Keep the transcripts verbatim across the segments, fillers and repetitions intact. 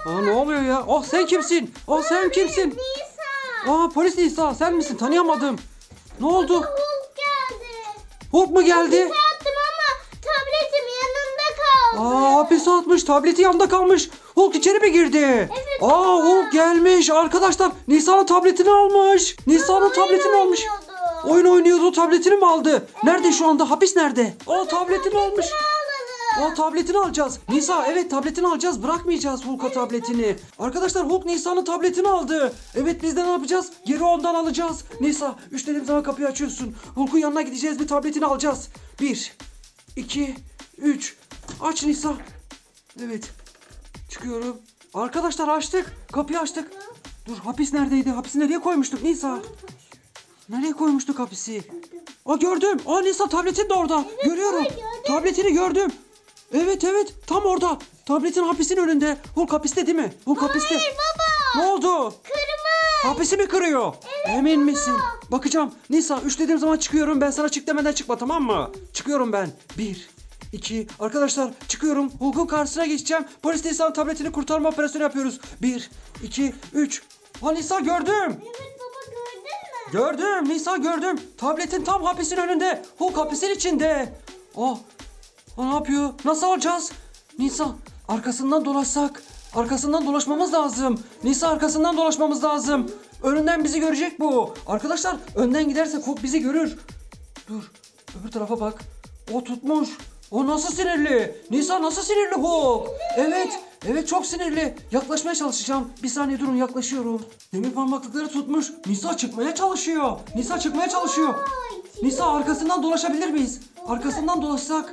Aa, ne oluyor ya? Oh sen kimsin? Oh sen kimsin? Nisa. Aa polis Nisa sen misin? Tanıyamadım. Ne oldu? Hulk geldi. Hulk mu geldi? Hapise attım ama tabletim yanında kaldı. Aa hapise atmış, tableti yanında kalmış. Hulk içeri mi girdi? Evet. Aa baba. Hulk gelmiş arkadaşlar. Nisa'nın tabletini almış. Nisa'nın tabletini almış. oynuyordu. Oyun oynuyordu, tabletini mi aldı? Nerede şu anda? Hapis nerede? O tabletini almış. O tabletini alacağız. Nisa evet tabletini alacağız. Bırakmayacağız Hulk'a tabletini. Arkadaşlar Hulk Nisa'nın tabletini aldı. Evet biz de ne yapacağız? Geri ondan alacağız. Nisa üç dediğim zaman kapıyı açıyorsun. Hulk'un yanına gideceğiz, bir tabletini alacağız. Bir, iki, üç. Aç Nisa. Evet. Çıkıyorum. Arkadaşlar açtık. Kapıyı açtık. Dur hapis neredeydi? Hapisi nereye koymuştuk Nisa? Nereye koymuştuk hapisi? Aa gördüm. Aa Nisa tabletin de orada. Evet, görüyorum. gördüm. Tabletini gördüm. Evet evet tam orada. Tabletin hapisin önünde. Hulk hapiste değil mi? Hulk hapiste. Hayır baba. Ne oldu? Kırmızı. Hapisi mi kırıyor? Evet, Emin baba. misin? Bakacağım. Nisa üç dediğim zaman çıkıyorum. Ben sana çık demeden çıkma tamam mı? Çıkıyorum ben. Bir, iki. Arkadaşlar çıkıyorum. Hulk'un karşısına geçeceğim. Polis Nisa'nın tabletini kurtarma operasyonu yapıyoruz. Bir, iki, üç. Ha Nisa gördüm. Evet baba gördün mü? Gördüm Nisa gördüm. Tabletin tam hapisin önünde. Hulk hapisin içinde. Oh. O ne yapıyor? Nasıl alacağız? Nisa arkasından dolaşsak. Arkasından dolaşmamız lazım. Nisa arkasından dolaşmamız lazım. Önünden bizi görecek bu. Arkadaşlar önden gidersek Hulk bizi görür. Dur öbür tarafa bak. O tutmuş. O nasıl sinirli? Nisa nasıl sinirli Hulk? Evet. Evet çok sinirli. Yaklaşmaya çalışacağım. Bir saniye durun yaklaşıyorum. Demir parmaklıkları tutmuş. Nisa çıkmaya çalışıyor. Nisa çıkmaya çalışıyor. Nisa arkasından dolaşabilir miyiz? Arkasından dolaşsak.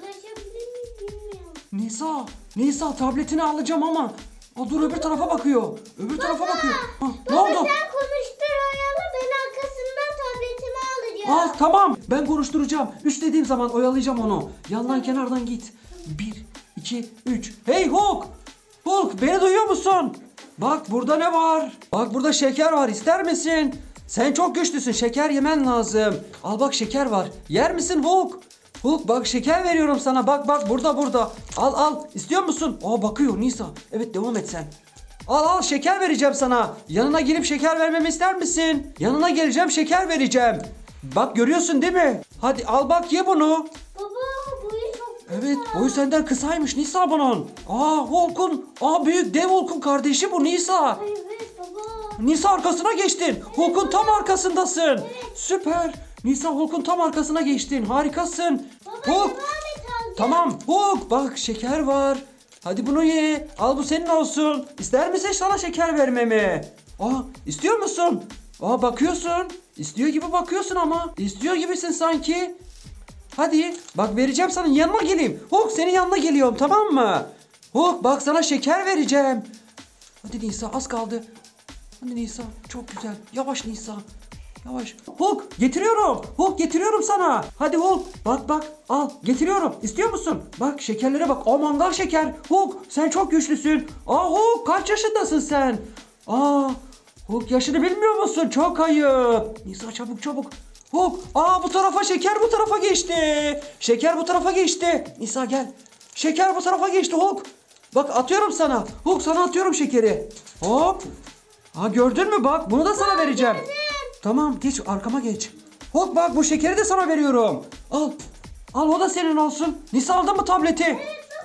Nisa, Nisa tabletini alacağım ama o dur öbür tarafa bakıyor. Öbür tarafa bakıyor. Ha, ne Baba oldu? sen konuştur oyalı, ben arkasından tabletimi alacağım. Al tamam ben konuşturacağım. Üç dediğim zaman oyalayacağım onu. Yandan kenardan git. Bir, iki, üç. Hey Hulk! Hulk beni duyuyor musun? Bak burada ne var? Bak burada şeker var, ister misin? Sen çok güçlüsün, şeker yemen lazım. Al bak şeker var. Yer misin Hulk? Hulk bak şeker veriyorum sana. Bak bak burada burada. Al al. İstiyor musun? Aa bakıyor Nisa. Evet devam et sen. Al al şeker vereceğim sana. Yanına gelip şeker vermemi ister misin? Yanına geleceğim şeker vereceğim. Bak görüyorsun değil mi? Hadi al bak ye bunu. Baba boyu çok kısa. Evet boyu senden kısaymış Nisa bunun. Aa Hulk'un. Aa büyük dev Hulk'un kardeşi bu Nisa. Evet baba. Nisa arkasına geçtin. Hulk'un tam arkasındasın. Süper. Nisa Hulk'un tam arkasına geçtin. Harikasın. Baba Hulk. devam et alacağım. Tamam Hulk bak şeker var. Hadi bunu ye. Al bu senin olsun. İster misin sana şeker vermemi? Aa istiyor musun? Aa bakıyorsun. İstiyor gibi bakıyorsun ama. İstiyor gibisin sanki. Hadi bak vereceğim sana, yanıma geleyim. Hulk senin yanına geliyorum tamam mı? Hulk bak sana şeker vereceğim. Hadi Nisa az kaldı. Hadi Nisa çok güzel. Yavaş Nisa. Yavaş. Hulk getiriyorum. Hulk getiriyorum sana. Hadi Hulk bak bak al getiriyorum. İstiyor musun? Bak şekerlere bak. O mandal şeker. Hulk sen çok güçlüsün. Aa Hulk kaç yaşındasın sen? Aa Hulk yaşını bilmiyor musun? Çok ayıp. Nisa çabuk çabuk. Hulk aa bu tarafa şeker bu tarafa geçti. Şeker bu tarafa geçti. Nisa gel. Şeker bu tarafa geçti Hulk. Bak atıyorum sana. Hulk sana atıyorum şekeri. Hop. Aa gördün mü bak bunu da sana vereceğim. Tamam geç arkama geç. Hulk bak bu şekeri de sana veriyorum. Al. Al o da senin olsun. Nisa aldın mı tableti?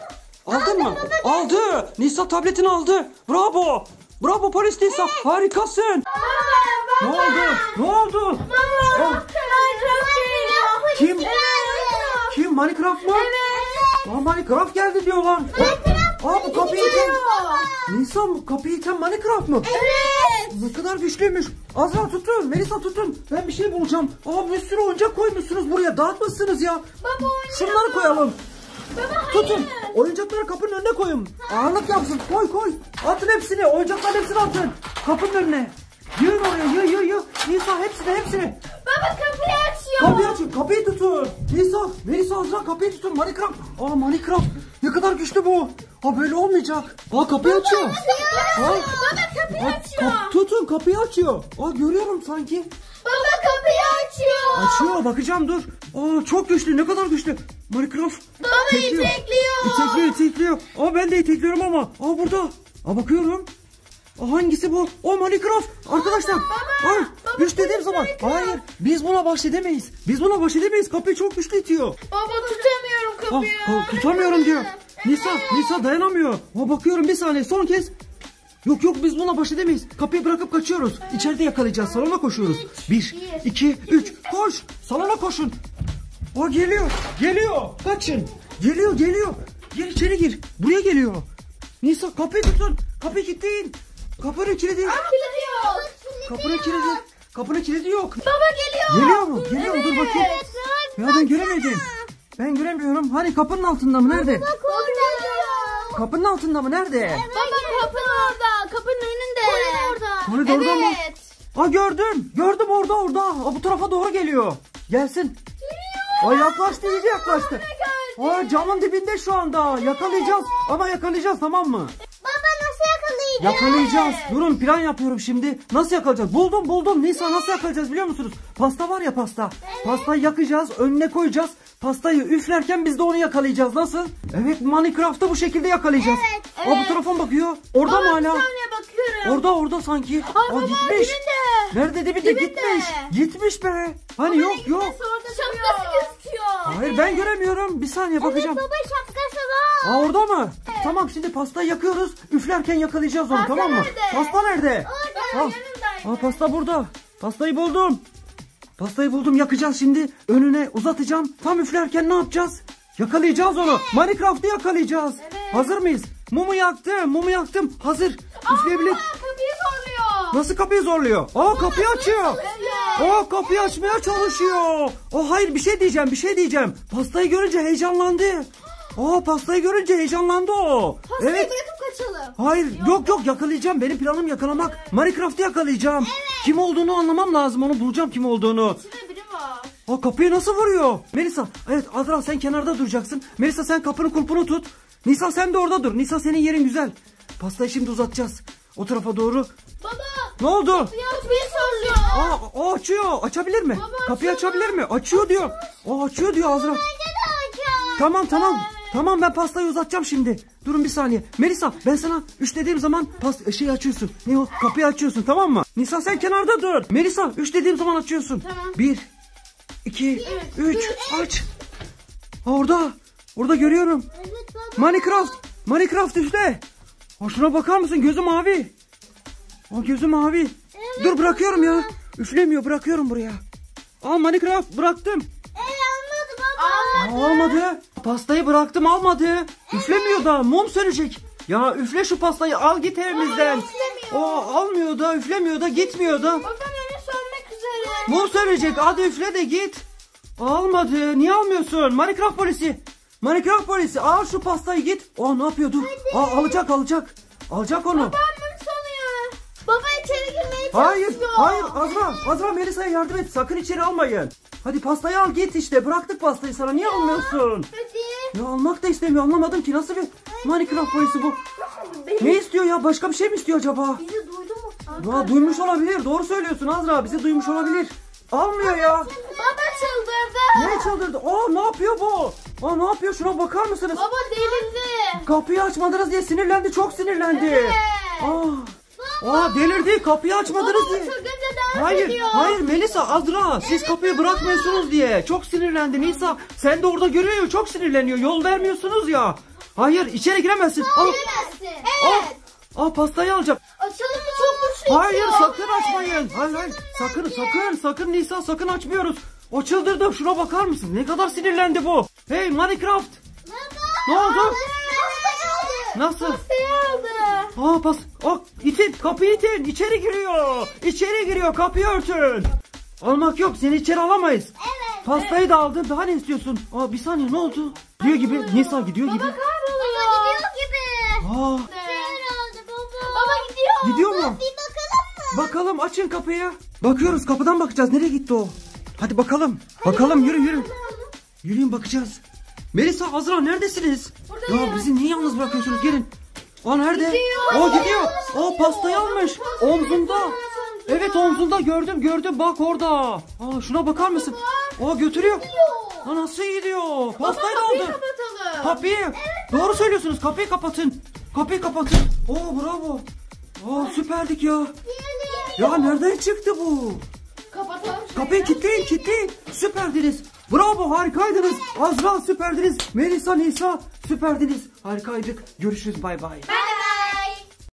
Aldın mı? Aldı. Nisa tabletini aldı. Bravo. Bravo polis Nisa. Harikasın. Ne oldu? Ne oldu? Oh. Kim? Kim? Minecraft mı? Evet. Aa Minecraft geldi diyorlar. Aa bu kapıyı iten. Nisa bu kapıyı iten Minecraft mı? Evet. Ne kadar güçlüymüş. Azra tutun. Melisa tutun. Ben bir şey bulacağım. Aa bir sürü oyuncak koymuşsunuz buraya. Dağıtmışsınız ya. Baba oyuncak. Şunları koyalım. Baba hayır. Tutun. Oyuncakları kapının önüne koyun. Ağırlık yapsın. Koy koy. Atın hepsini. Oyuncakların hepsini atın. Kapının önüne. Yığın oraya. Yığ yığ yığ. Nisa hepsini hepsini. Baba kapıyı açıyor. Kapıyı açın. Kapıyı tutun. Nisa. Melisa Azra kapıyı tutun. Minecraft. Aa Minecraft. Ne kadar güçlü bu. Ha böyle olmayacak. Aa kapıyı açıyor. Baba Aa. kapıyı Aa, açıyor. kap- tutun kapıyı açıyor. Aa görüyorum sanki. Baba kapıyı açıyor. Açıyor bakacağım dur. Aa çok güçlü, ne kadar güçlü. Minecraft. Baba itekliyor. İtekliyor itekliyor. Aa ben de itekliyorum ama. Aa burada. Aa bakıyorum. Aa, hangisi bu? O Minecraft. Arkadaşlar. Baba, Ay, baba, güç dediğim zaman. Minecraft. Hayır. Biz buna baş edemeyiz. Biz buna baş edemeyiz. Kapıyı çok güçlü itiyor. Baba tutamıyorum Ah, kapıyı. ah, tutamıyorum diyor. Nisa, Nisa dayanamıyor. Ha, bakıyorum bir saniye son kez. Yok yok biz buna baş edemeyiz. Kapıyı bırakıp kaçıyoruz. İçeride yakalayacağız. Salona koşuyoruz. Bir, iki, üç. Koş. Salona koşun. O geliyor. Geliyor. Kaçın. Geliyor geliyor. Gir içeri gir. Buraya geliyor. Nisa kapıyı tutun. Kapıyı kilitleyin. Kapının kilidi. Kilidi yok. Kapının kilidi. Kapının kilidi yok. Baba geliyor. Geliyor mu? Geliyor mu? Dur bakayım. Ya ben göremedim. Ben göremiyorum. Hani kapının altında mı? Nerede? Bak orada. Kapının altında mı? Nerede? Baba kapının orada. Kapının önünde. orada. Koridorda mı? Evet. Aa gördüm. Gördüm orada orada. Aa, bu tarafa doğru geliyor. Gelsin. Aa yaklaştı iyice yaklaştı. Aa camın dibinde şu anda. Yakalayacağız. Ama yakalayacağız tamam mı? Baba nasıl yakalayacağız? Yakalayacağız. Durun plan yapıyorum şimdi. Nasıl yakalayacağız? Buldum buldum. Nisa nasıl yakalayacağız biliyor musunuz? Pasta var ya pasta. Pastayı yakacağız. Önüne koyacağız. Pastayı üflerken biz de onu yakalayacağız. Nasıl? Evet Minecraft'ta bu şekilde yakalayacağız. Evet, Aa bu telefon bakıyor. Orada mı Bir hala? saniye bakıyorum. Orada orada sanki. Ay Aa baba gitmiş. dibinde. Nerede dibinde? Dibinde. Gitmiş. Gitmiş be. Hani yok yok. Şapkası gözüküyor. Hayır ben göremiyorum. Bir saniye bakacağım. Evet baba şapkası var. Aa orada mı? Tamam şimdi pastayı yakıyoruz. Üflerken yakalayacağız onu Pasta tamam mı? nerede? Pasta nerede? Orada Aa, yanındaydı. aa pasta burada. Pastayı buldum. Pastayı buldum yakacağız şimdi. Önüne uzatacağım. Tam üflerken ne yapacağız? Yakalayacağız onu. Minecraft'ı yakalayacağız. Evet. Hazır mıyız? Mumu yaktım. Mumu yaktım. Hazır. Üfleyebilir. Aa, kapıyı zorluyor. Nasıl kapıyı zorluyor? Aa kapıyı açıyor. Evet. Aa kapıyı açmaya çalışıyor. Aa hayır bir şey diyeceğim bir şey diyeceğim. Pastayı görünce heyecanlandı. Aa pastayı görünce heyecanlandı o. Pastayı Evet. bırakıp kaçalım. Hayır yok yok yakalayacağım. Benim planım yakalamak. Minecraft'ı yakalayacağım. Kim olduğunu anlamam lazım. Onu bulacağım kim olduğunu. İçinde biri var. Aa kapıyı nasıl vuruyor? Melisa evet Azra sen kenarda duracaksın. Melisa sen kapının kulpunu tut. Nisa sen de orada dur. Nisa senin yerin güzel. Pastayı şimdi uzatacağız. O tarafa doğru. Baba. Ne oldu? Kapıyı zorluyor. Aa o açıyor. Açabilir mi? Baba, Kapıyı açıyor açabilir mi? Açıyor diyor. O açıyor diyor Azra. Tamam tamam. Tamam ben pastayı uzatacağım şimdi. Durun bir saniye. Melisa ben sana üç dediğim zaman pas şeyi açıyorsun. Ne o? Kapıyı açıyorsun tamam mı? Nisa sen kenarda dur. Melisa üç dediğim zaman açıyorsun. Tamam. Bir, iki, üç. Aç. Aa, orada. Orada görüyorum. Evet baba. Minecraft. Minecraft üstte. Aa, şuna bakar mısın? Gözü mavi. Aa, gözü mavi. Dur bırakıyorum ya. Üflemiyor bırakıyorum buraya. Aa Minecraft bıraktım. Evet anladı baba. Aa, almadı. Pastayı bıraktım almadı. Üflemiyor da mum sönecek. Ya üfle şu pastayı al git evimizden. üflemiyor. O almıyor da üflemiyor da gitmiyor da. Babam önü sönmek üzere. Mum sönecek hadi üfle de git. Almadı. Niye almıyorsun? Minecraft polisi. Minecraft polisi al şu pastayı git. Aa ne yapıyordu? Aa alacak alacak. Alacak onu. Babam mum sanıyor. Baba içeri girmeye Hayır, çalışıyor. hayır Azra, Azra Melisa'ya yardım et. Sakın içeri almayın. Hadi pastayı al git işte. Bıraktık pastayı sana. Niye almıyorsun? Hadi. Ya almak da istemiyor. Anlamadım ki nasıl bir Minecraft polisi bu? Ne istiyor ya? Başka bir şey mi istiyor acaba? Bizi duydu mu? Ya duymuş olabilir. Doğru söylüyorsun Azra. Bizi duymuş olabilir. Almıyor ya. Baba çıldırdı. Ne çıldırdı? Aa ne yapıyor bu? Aa ne yapıyor? Şuna bakar mısınız? Baba delirdi. Kapıyı açmadınız diye sinirlendi. Çok sinirlendi. Evet. Aa, aa delirdi. Kapıyı açmadınız Baba diye. çılgınca dans Hayır, ediyor. hayır Melisa, Azra siz kapıyı bırakmıyorsunuz diye. Çok sinirlendi Nisa. Sen de orada görüyor, çok sinirleniyor. Yol vermiyorsunuz ya. Hayır, içeri giremezsin. Al, Giremezsin. al. Evet. Al pastayı alacağım. Açalım mı çok güçlü Hayır, itiyor. sakın açmayın. Hayır, hayır. Sakın, sakın, sakın Nisa, sakın açmıyoruz. O çıldırdı. Şuna bakar mısın? Ne kadar sinirlendi bu. Hey Minecraft. Ne oldu? Pastayı aldı. Nasıl? Pastayı aldı. Aa pas. Aa, itin, kapıyı itin. İçeri giriyor. İçeri giriyor. Kapıyı örtün. Almak yok. Seni içeri alamayız. Evet. Pastayı da aldın. Daha ne istiyorsun? Aa bir saniye ne oldu? Gidiyor gibi. Nisa gidiyor gibi. Baba kahroluyor. Baba gidiyor gibi. Aa Şeyler aldı baba. Baba gidiyor. gidiyor mu? Bir bakalım mı? Bakalım açın kapıyı. Bakıyoruz kapıdan bakacağız. Nereye gitti o? Hadi bakalım. Bakalım yürü yürü. Yürüyün bakacağız. Melisa, Azra neredesiniz? Buradayım. Ya bizi niye yalnız bırakıyorsunuz? Gelin. Aa nerede? Gidiyor. Aa gidiyor. Aa pastayı almış. Omzunda. Evet omzunda gördüm gördüm bak orada. Aa şuna bakar mısın? Aa götürüyor. Aa nasıl gidiyor? Pastayı da Kapıyı aldı. kapatalım. Kapıyı. Doğru söylüyorsunuz. Kapıyı kapatın. Kapıyı kapatın. Oo bravo. Aa süper. süperdik ya. Ya nereden çıktı bu? Kapatalım. Kapıyı kilitleyin, kilitleyin. Süperdiniz. Bravo, harikaydınız. Azra süperdiniz. Melisa, Nisa süperdiniz. Harikaydık. Görüşürüz, bay bay. Ben de